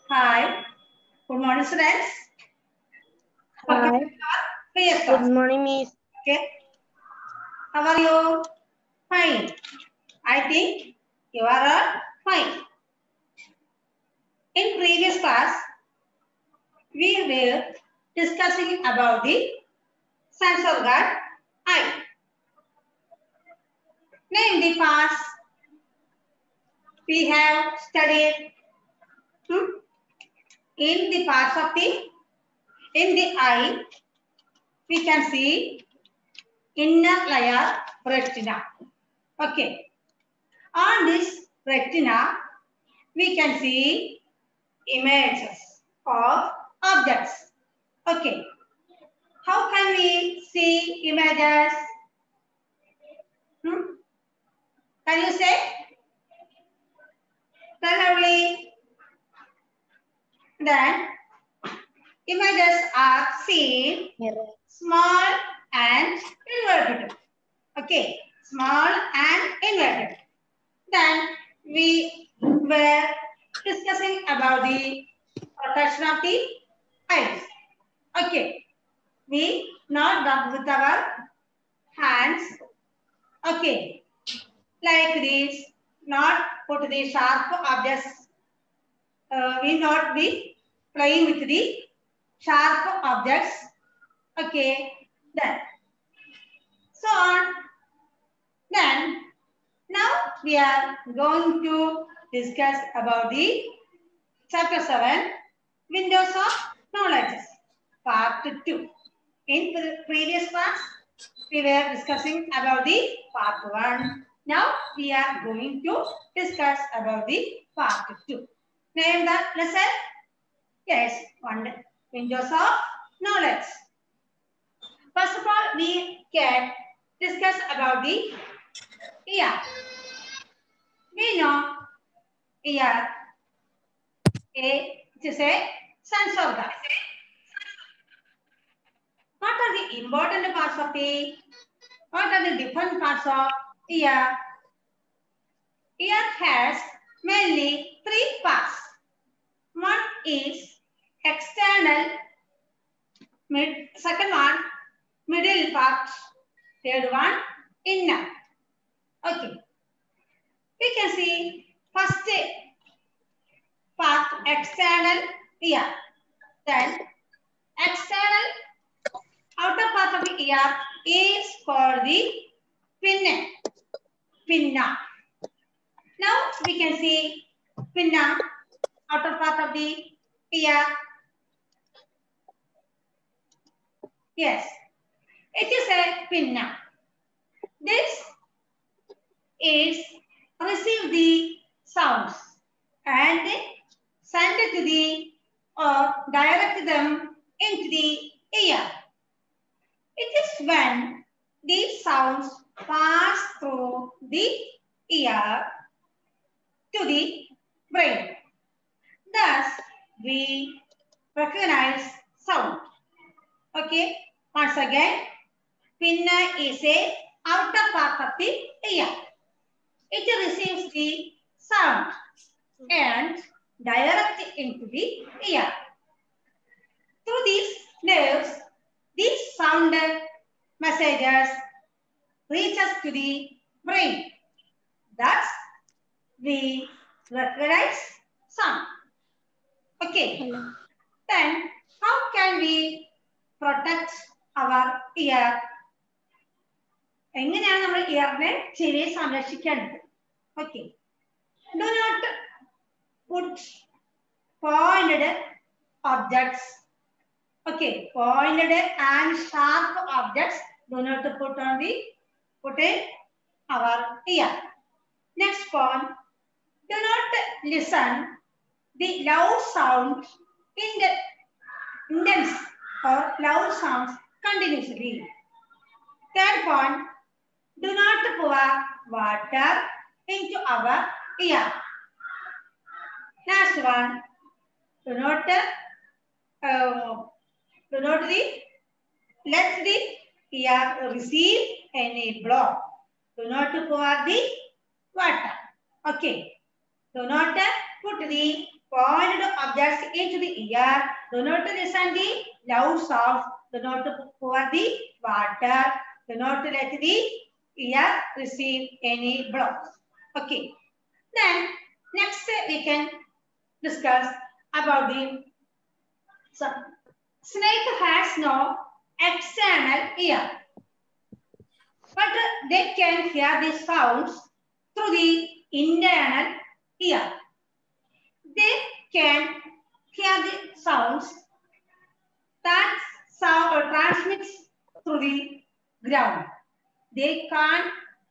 Hi. Good morning, students. Hi. Yes, Good morning, Miss. Okay. How are you? Fine. I think you are all fine. In previous class, we were discussing about the sense organ eye. Name the parts we have studied. In the parts of the eye, we can see inner layer retina. Okay. On this retina, we can see images of objects. Okay. How can we see images? Can you say? Clearly. Then images are seen small and inverted. Okay. Small and inverted. Then we were discussing about the protection of the eyes. Okay. We not rub with our hands. Okay. Like this. Not put the sharp objects. We not be playing with the sharp objects. Okay. Then. So on. Then. Now we are going to discuss about the chapter 7. Windows of Knowledge. Part 2. In the previous class, we were discussing about the part 1. Now we are going to discuss about the part 2. Name the lesson? Yes, Windows of Knowledge. First of all, we can discuss about the ear. We know ear is a sense organ. What are the important parts of the? What are the different parts of ear? Ear has mainly 3 parts. One is external, second one middle part, third one inner. Okay. We can see first part external ear. Then external outer part of the ear is called the pinna. Now we can see pinna, outer part of the ear. Yes, it is a pinna. This is receive the sounds and send it to the or direct them into the ear. It is when these sounds pass through the ear to the brain. Thus, we recognize sound. Okay, once again, pinna is a outer part of the ear. It receives the sound and directs it into the ear. Through these nerves, these sound messages reach us to the brain. Thus, we recognize sound. Okay. Hello. Then, how can we protect our ear? എങ്ങനെയാണ് നമ്മൾ ഇയറിനെ ചെവിയെ സംരക്ഷിക്കേണ്ടത്? Okay. Do not put pointed objects. Okay, pointed and sharp objects do not put in our ear. Next point, do not listen the loud sound intense or loud sounds continuously. Third point, do not pour water into our ear. Last one, do not let the ear receive any blow. Do not pour the water. Okay. Do not put the pointed objects into the ear. Do not listen the loud sounds. Do not pour the water. Do not let the ear receive any blocks. Okay. Then next we can discuss about the snake has no external ear, but they can hear the sounds through the internal ear. They can hear the sounds that sound transmits through the ground. They can't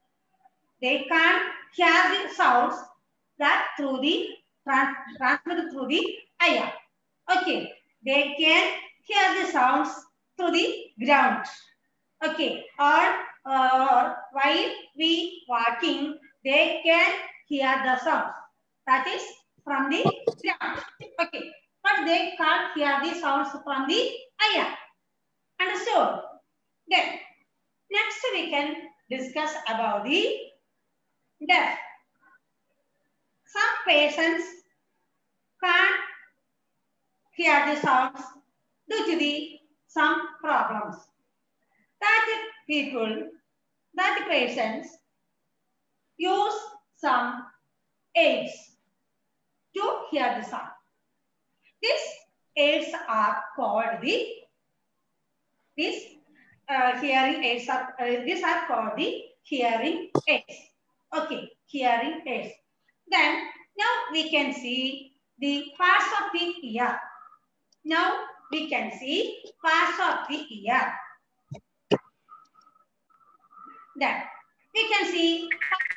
hear the sounds that through the transmitted through the air. Okay, they can hear the sounds through the ground. Okay, or while we walking, they can hear the sounds. That is from the ground. Okay, but they can't hear the sounds from the air. Understood? Then next we can discuss about the deaf. Some patients can't hear the sounds due to some problems. That patients use some aids to hear the sound. These aids are called these hearing aids. These are called the hearing aids. Okay, hearing aids. Then now we can see the parts of the ear. Now we can see parts of the ear. Then we can see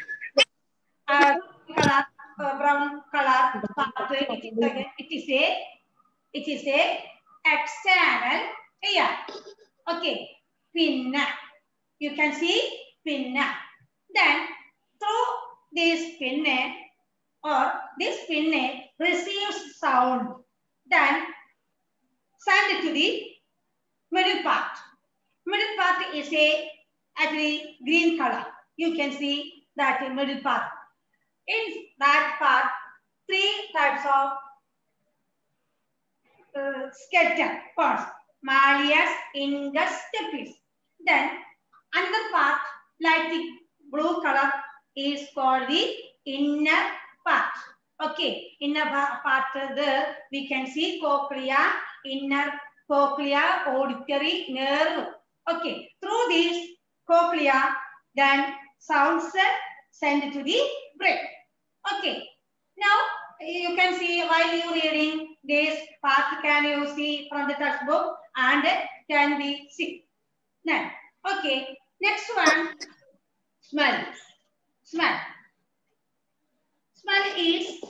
color, brown color part. It is a external ear. Okay, pinna. You can see pinna. Then through this pinna receives sound. Then send it to the middle part. Middle part is actually green color. You can see that in middle part. In that part, 3 types of skeleton parts: malleus, ingus, stapes. Then another part, like the blue color, is called the inner part. Okay, inner part there we can see cochlea, inner cochlea, auditory nerve. Okay, through this cochlea, then sounds sent to the brain. Okay, now you can see while you reading this part, can you see from the textbook and can we see? Now, okay, next one, smell. Smell. Smell is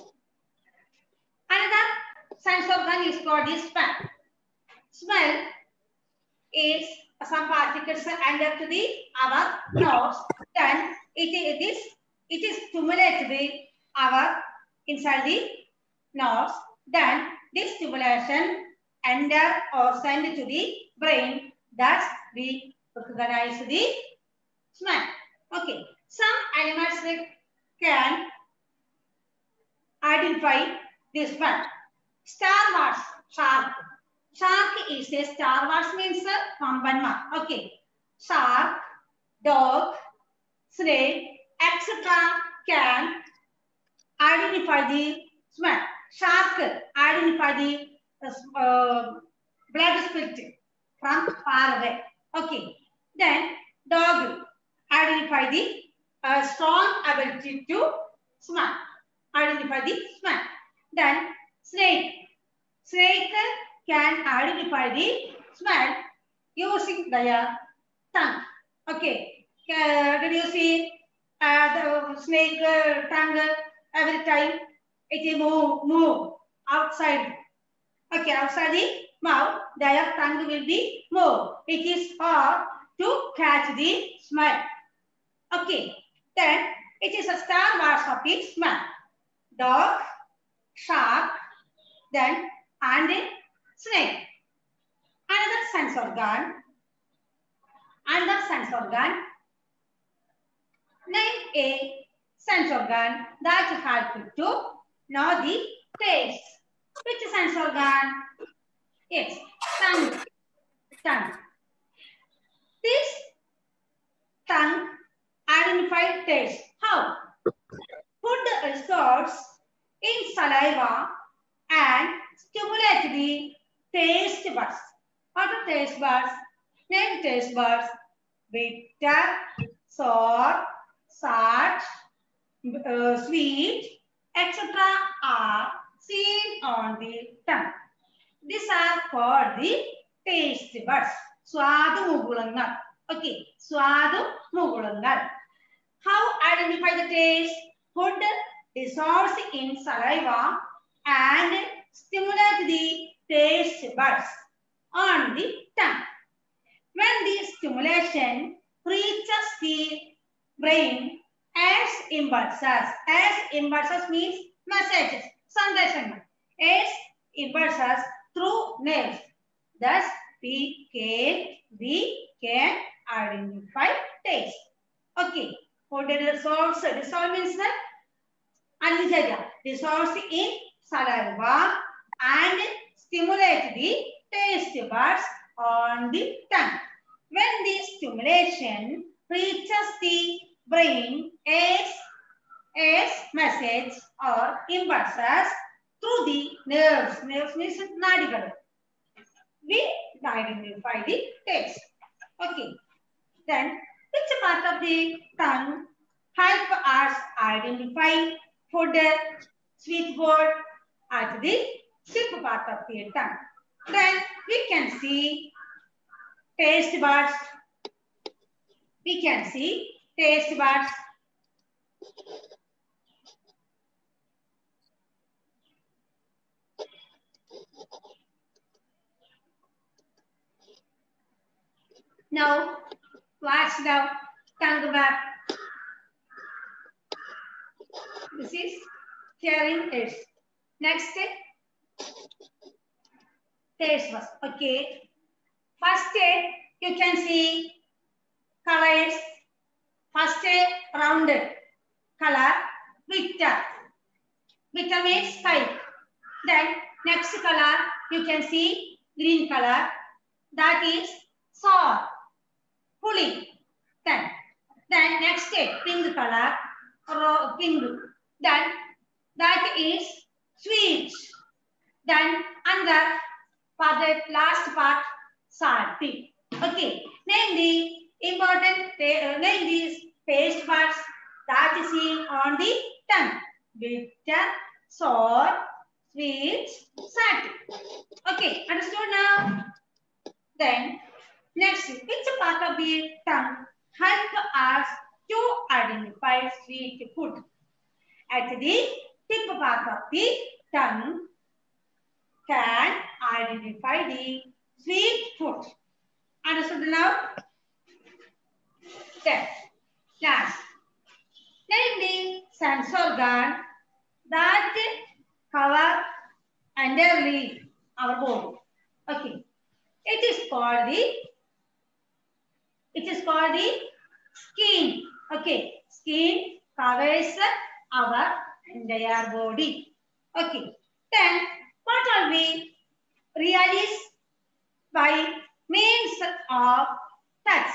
another sense organ is called the smell. Smell is some particles enter to our nose. Then it stimulates our inside the nose. Then this stimulation enter or send to the brain. Thus we recognize the smell. Okay, some animals can identify this smell. Star Wars, shark. Shark is a Star Wars means Pambanma. Okay. Shark, dog, snake, etc. can identify the smell. Shark identify the blood spirit from far away. Okay. Then dog identify the strong ability to smell. Identify the smell. Then snake. Snake can identify the smell using their tongue. Okay. Did you see the snake tongue every time it move outside? Okay, outside the mouth, their tongue will be moved. It is hard to catch the smell. Okay, then it is a Star Wars of the smell. Dog, shark, then and snake. Another sense organ. Name a sense organ that helps to know the taste. Which sense organ? Yes, tongue. Tongue. This tongue identifies taste. How? Food resides in saliva and stimulate the taste buds. What are taste buds? Name taste buds. Bitter, sour, salt, sweet, etc. are seen on the tongue. These are called the taste buds. Swadu mugulangal. Okay, swadu mugulangal. How identify the taste? Food dissolves in saliva and stimulate the taste buds on the tongue. When the stimulation reaches the brain as impulses means messages, sandeshanga, as impulses through nerves. Thus, we can identify taste. Okay, food dissolves means that dissolves in saliva and stimulate the taste buds on the tongue. When the stimulation reaches the brain as message or impulses through the nerves means nadigal, we identify the taste. Okay. Then, which part of the tongue help us identify food, sweet food at the tip part of the tongue? Then we can see taste buds. We can see taste buds. Now, watch the tongue web. This is hearing aids. Next, taste buds. Okay. First, you can see colors. First, rounded color, bitter. Bitter means sky. Then, next color, you can see green color. That is sour, pulling. Then next, pink color, pink. Then, that is sweet. Then, another, for the last part, salty. Okay, name the important, name these taste buds that is seen on the tongue. Bitter, sour, sweet, salty. Okay, understood now? Then, next, which part of the tongue help us to identify sweet food? At the tip part of the tongue can identify the sweet food. Understood now? Then, last, name the sense organ that cover entirely our body. Okay, it is called the skin. Okay, skin covers our entire body. Okay, then what are we realize by means of touch?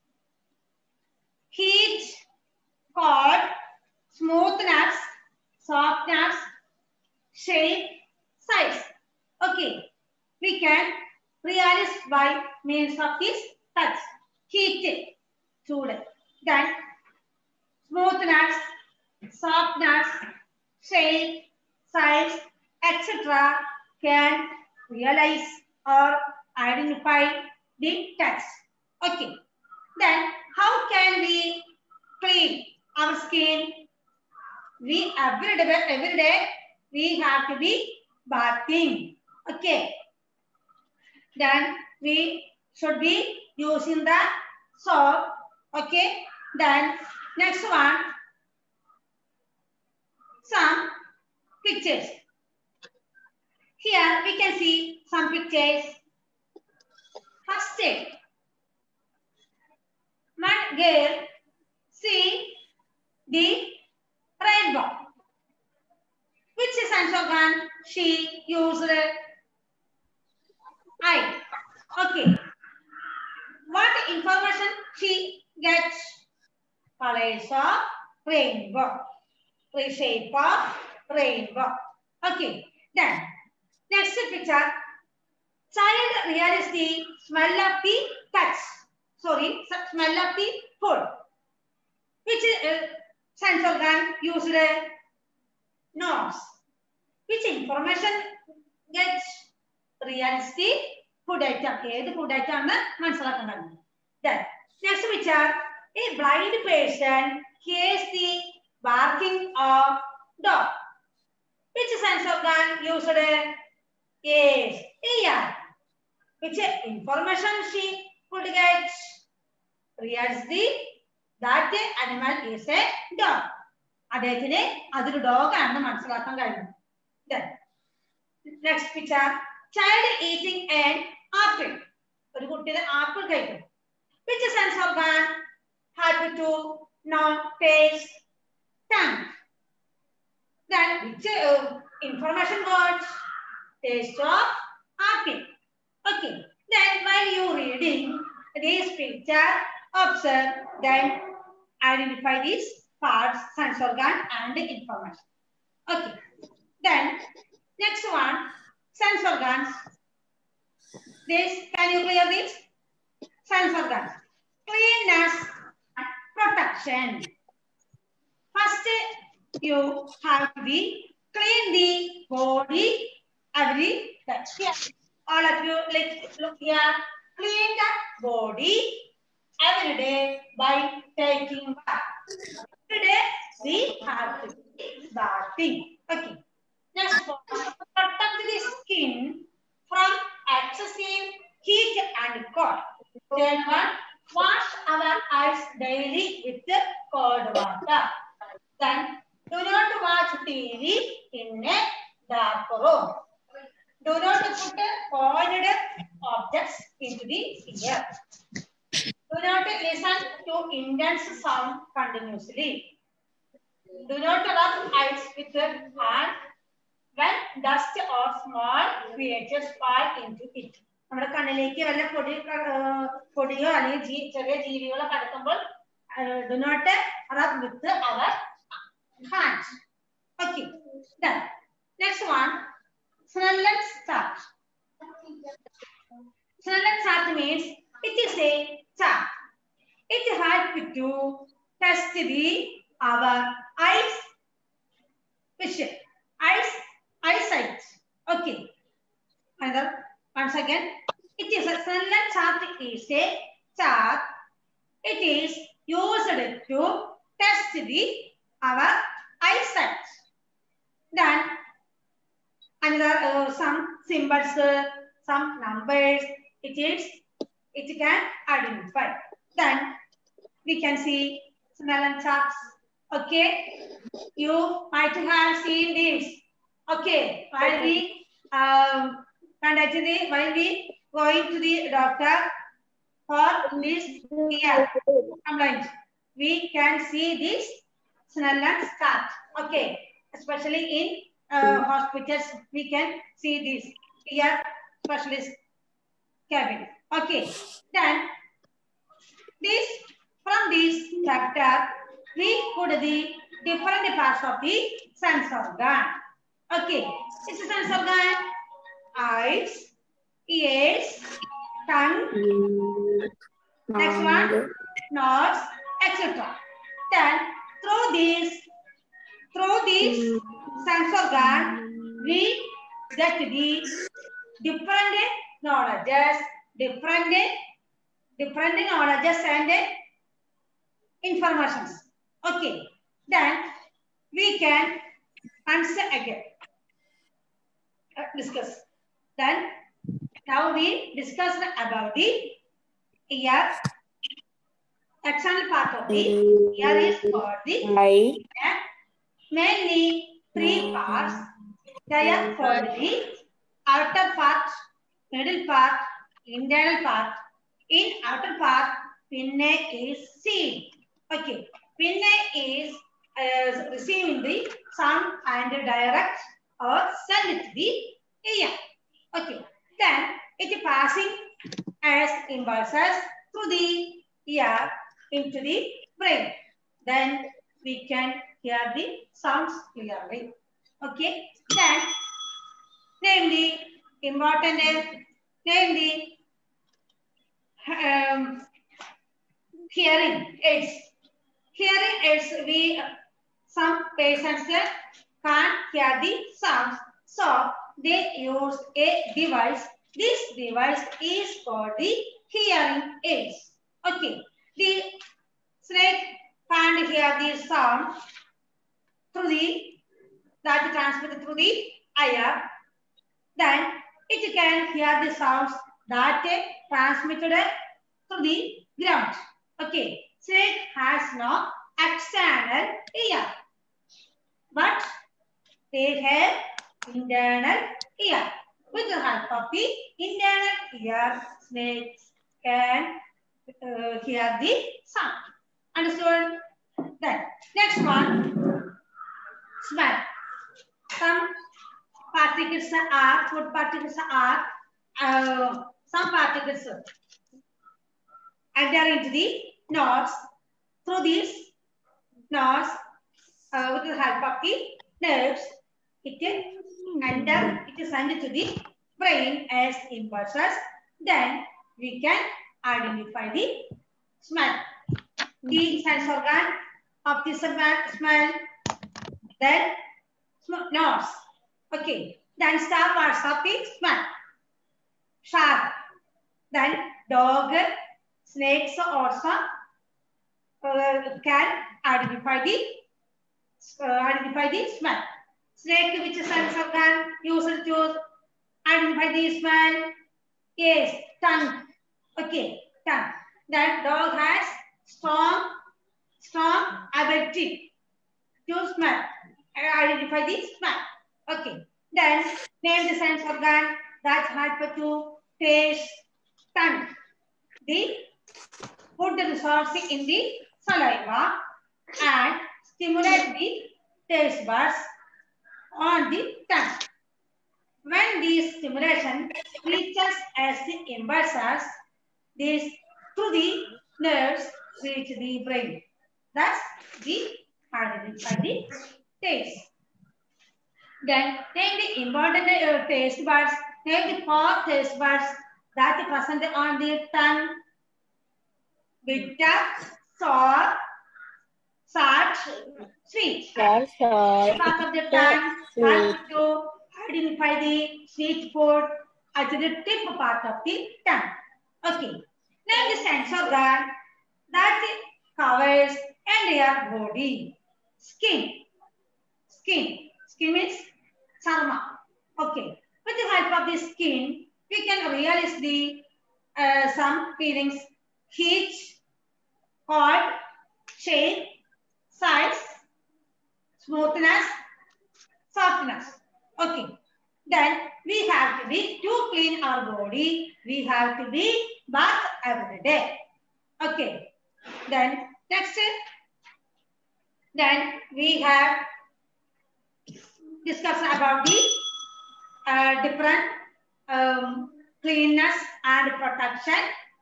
Heat, cold, smoothness, softness, shape, size. Okay, we can realize by means of this touch. Heat, chud. Then smoothness, softness, shape, size, etc. can realize or identify the touch. Okay. Then how can we clean our skin? We every day we have to be bathing. Okay. Then we should be using the soap. Okay. Then next one, some pictures. Here we can see some pictures. First, one girl see the rainbow. Which sense organ she used? Eye. Okay. What information she gets? Colors of rainbow. Shape of rainbow. Okay. Then next picture. Child realized the smell of the touch. Sorry, smell of the food. Which sense organ used? Nose. Which information gets realized the food item? The food item is then next picture. A blind person hears the barking of dog. Which sense organ used? Yes, ear. Which information she could get? Realized that animal is a dog. That's a dog and then next picture. Child eating an apple. Apple. Which sense organ happy to know taste tongue? Then which information got? Taste of apple. Okay. Then while you reading this picture, observe, then identify these parts, sense organ and information. Okay. Then next one, sense organs. This, can you clear this? Sense organs. Cleanness and protection. First, you have to be clean the body every day. All of you, look here, clean the body every day by taking bath. Today we have to be bathing. Okay. Next one, protect the skin from excessive heat and cold. Third one, wash our eyes daily with cold water. Then, do not watch TV in a dark room. Do not put coiled objects into the ear. Do not listen to intense sound continuously. Do not rub eyes with hand when dust or small creatures fall into it. നമ്മുടെ കണ്ണിലേക്ക് വല്ല പൊടിയോ അല്ലെങ്കിൽ ചെറിയ ജീവികളോ കടക്കുമ്പോൾ do not rub with our hands. Okay. Then next one, Snellen chart. Snellen chart means it is a chart. It helps to test our eyes vision, eyesight. Okay. Another once again, it is a Snellen chart is a chart. It is used to test our eyesight. Then another some symbols, some numbers. It can identify. Then we can see Snellen charts. Okay, you might have seen this. Okay, while we going to the doctor for this ear complaint, we can see this Snellen chart. Okay, especially in hospitals, we can see this ear specialist cabin. Okay, then this from this chapter we put the different parts of the sense organ. Okay, it's a sense organ: eyes, ears, tongue, next one, nose, etc. Then through this sense organ we get the different knowledges, different knowledges and informations. Okay, then we can answer again. Discuss. Then now we discuss about the ear. External part of the ear is for the ear. Mainly 3 parts. They are for the outer part, middle part, internal part. In outer part, pinna is seen. Okay, pinna is receiving the sound and direct or send it to the ear. Okay. Then it passing as impulses through the ear into the brain. Then we can hear the sounds clearly. Okay. Then name the important name the hearing aids. Hearing aids, some patients can't hear the sounds, so they use a device. This device is called the hearing aids. Okay, the snake can't hear the sound through that transmitted through the ear. Then it can hear the sounds that transmitted through the ground. Okay, snake has no external ear, but they have internal ear. With the help of the internal ear, snakes can hear the sound. Understood? Then next one, smell. Some particles are food particles are some particles enter into the nose. Through this nose, with the help of the nerves, it is sent to the brain as impulses. Then we can identify the smell. The sense organ of the smell. Then nose. Okay. Then star parts of the smell. Sharp. Then dog, snakes also can identify the smell. Snake, which is sense organ used to identify the smell? Yes, tongue. Okay, tongue. That dog has strong ability to smell and identify the smell. Okay. Then name the sense organ that help to taste. Tongue. The food dissolves in the saliva and stimulate the taste buds on the tongue. When this stimulation reaches as the impulses, this through the nerves reach the brain. Thus, we identify the taste. Then name the important taste buds. Name the 4 taste buds that are present on the tongue. Bitter, sour, salt, sweet. Part of the tongue helps to identify the sweet food at the tip part of the tongue. Okay. Name the sense organ that covers entire body. Skin. Skin means charma. Okay. With the help of the skin, we can realize the some feelings: heat, cold, shape, size, smoothness, softness. Okay. Then we have to clean our body, we have to be bath every day. Okay. Then next, then we have discussed about the different cleanness and protection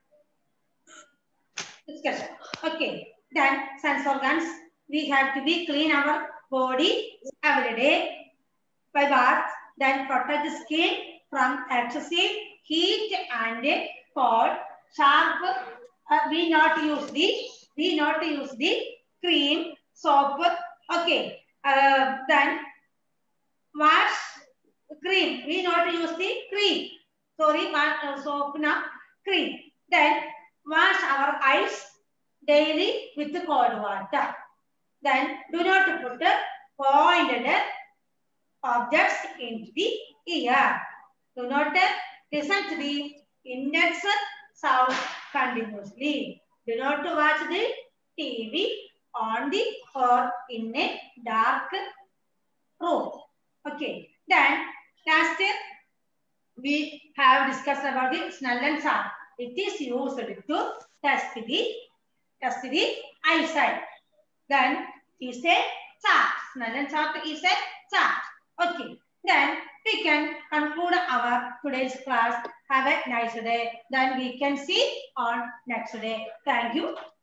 discussion. Okay. Then sense organs, we have to be clean our body every day by bath. Then protect the skin from excessive heat and cold. Sharp. We not use the cream, soap. Okay. Then wash cream. We not use the cream. Sorry, soap now cream. Then wash our eyes daily with cold water. Then do not put pointed objects into the ear. Do not listen to the index sound continuously. Do not watch the TV on the or in a dark room. Okay. Then last we have discussed about the Snellen chart. It is used to test the eyesight. Then is a chart. Snellen chart is a chart. Okay. Then we can conclude our today's class. Have a nice day. Then we can see on next day. Thank you.